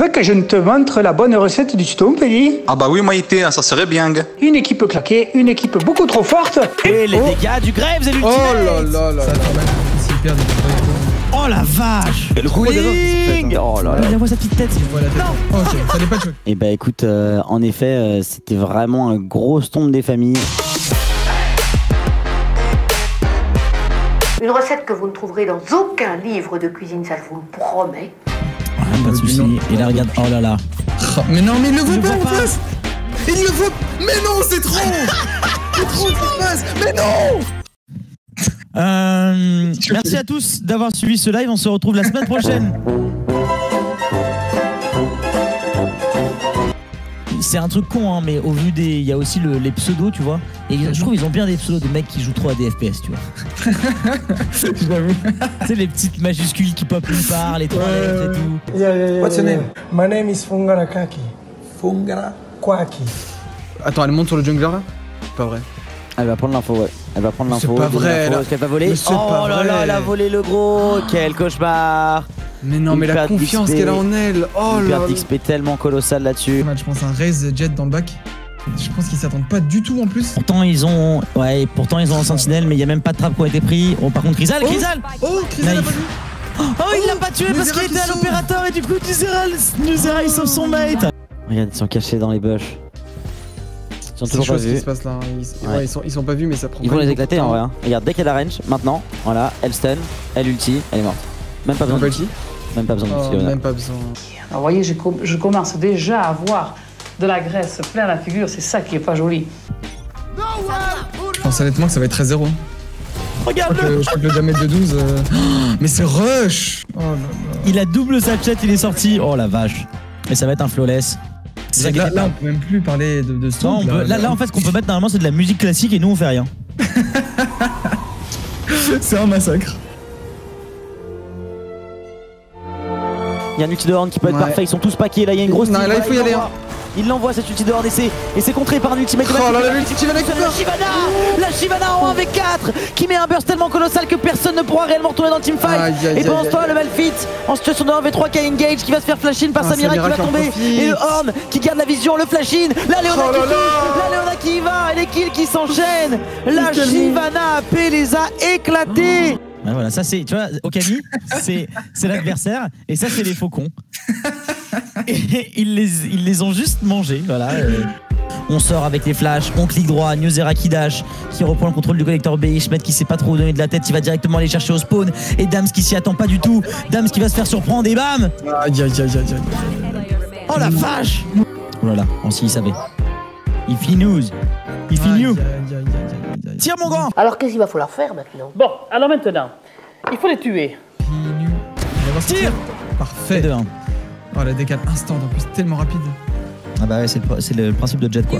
veux que je ne te montre la bonne recette du tuto, Mpelli? Ah bah oui, Maïté, ça serait bien. Une équipe claquée, une équipe beaucoup trop forte. Et les dégâts du grève, c'est l'ultimate. Oh là là là. Ça va quand même s'il perd des points. Oh la vache. Le cooling. Oh là là. Viens voir sa petite tête. Non. Ok, ça n'est pas de choc. Et bah écoute, en effet, c'était vraiment un gros tombe des familles. Une recette que vous ne trouverez dans aucun livre de cuisine, ça je vous le promets. Ah, pas de soucis. Et là, regarde. Oh là là. Mais non, mais il le voit pas en face. Il le voit. Mais non, c'est trop. C'est trop ce qui se passe. Mais non. Merci à tous d'avoir suivi ce live. On se retrouve la semaine prochaine. C'est un truc con, hein, mais au vu des. Il y a aussi les pseudos, tu vois. Et je trouve qu'ils ont bien des pseudos de mecs qui jouent trop à des FPS, tu vois. J'avoue. Tu sais, les petites majuscules qui pop nulle part, les trois lettres et tout. What's your name? My name is Fungara Kaki. Fungara Kwaki. Attends, elle monte sur le jungler là? Pas vrai. Elle va prendre l'info, ouais. Elle va prendre l'info. C'est pas vrai, là. Est-ce qu'elle va voler? Mais c'est pas Oh là vrai. là, elle a volé le gros. Quel cauchemar. Mais non, mais la confiance qu'elle a en elle. Oh Une là perte là. d'XP tellement colossale là-dessus. Je pense un raise jet dans le bac. Je pense qu'ils s'attendent pas du tout en plus. Pourtant ils ont un sentinelle, mais il y a même pas de trappe qui ont été pris. Oh, par contre Chrysal, Chrysal. Oh, Chrysal a pas vu. Oh, il l'a pas tué parce qu'il était à l'opérateur et du coup Nuzera il sauve son mate. Regarde, ils sont cachés dans les bush. Ils sont toujours pas ce qui vus. se passe là. Ils sont pas vus, mais ça prend. Ils vont les éclater en vrai. Hein. Regarde, dès qu'elle a range, maintenant, voilà, elle stun, elle ulti, elle est morte. Même pas besoin d'ulti. Même pas besoin d'ulti. Même pas besoin. Alors, vous voyez, je commence déjà à avoir de la graisse plein la figure, c'est ça qui est pas joli. Je pense honnêtement que ça va être 13-0. Regarde-le. Je crois que le damage de 12. Mais c'est rush. Oh là là. Il a double sa chat, il est sorti. Oh la vache. Et ça va être un flawless. Là, on peut même plus parler de ce non, là, en fait, ce qu'on peut mettre normalement, c'est de la musique classique et nous, on fait rien. C'est un massacre. Il y a un ulti de Horn qui peut être parfait, ils sont tous paqués, là il y a une grosse. Non, là il faut y aller. Il l'envoie cette ulti de Horn et c'est contré par un ultimate. Oh là là, l'ulti Shyvana qui meurt. La Shyvana en 1v4 qui met un burst tellement colossal que personne ne pourra réellement retourner dans le teamfight. Et pendant ce temps, le Malfit en situation de 1v3 qui a engage, qui va se faire flash in par Samira qui va tomber. Et le Horn qui garde la vision, le flash in. La Léona qui y va, et les kills qui s'enchaînent. La Shyvana AP les a éclatés. Ouais, voilà, ça c'est, tu vois, Okami, c'est l'adversaire et ça c'est les faucons. Et ils les ont juste mangés, voilà. On sort avec les flashs, on clique droit, Nuzera qui dash, qui reprend le contrôle du collecteur B, Ishmet qui sait pas trop donner de la tête, il va directement aller chercher au spawn, et Dams qui s'y attend pas du tout, Dams qui va se faire surprendre et bam. Aïe aïe aïe aïe. Oh la vache. Oh là là, on s'y savait. Il finit. Tire mon grand. Alors qu'est-ce qu'il va falloir faire maintenant? Bon, alors maintenant, il faut les tuer. Tire. Parfait. 2-1. Oh la décale instant en plus, tellement rapide. Ah bah ouais, c'est le principe de Jet quoi.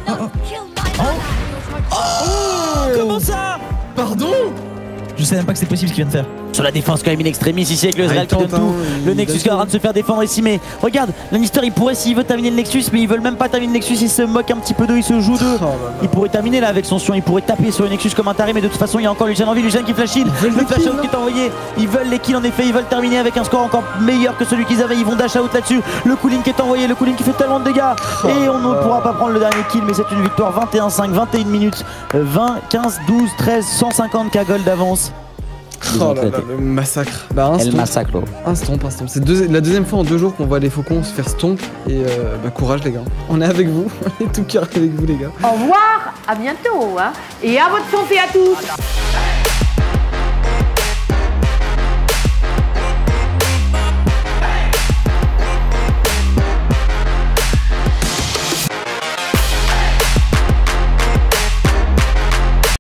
Comment ça? Pardon? Je sais même pas que c'est possible ce qu'il vient de faire. Sur la défense quand même in extremis ici avec le Ezreal qui donne tout. Le Nexus qui est en train de se faire défendre ici, mais regarde, Lannister il pourrait s'il veut terminer le Nexus, mais ils veulent même pas terminer le Nexus, ils se moquent un petit peu d'eux, ils se jouent d'eux. Il pourrait terminer là avec son sion, il pourrait taper sur le Nexus comme un taré, mais de toute façon il y a encore Lucian en vie, Lucian qui flash in, le flash out qui est envoyé, ils veulent les kills en effet, ils veulent terminer avec un score encore meilleur que celui qu'ils avaient, ils vont dash out là-dessus, le cooling qui est envoyé, le cooling qui fait tellement de dégâts, et on ne pourra pas prendre le dernier kill, mais c'est une victoire 21-5, 21 minutes, 20, 15, 12, 13, 150k gold d'avance. Oh là là, le massacre. Bah, un Elle stomp. massacre. Un stomp. C'est la deuxième fois en 2 jours qu'on voit les faucons se faire stomp. Et bah, courage les gars. On est avec vous. On est tout cœur avec vous les gars. Au revoir, à bientôt, hein, et à votre santé à tous.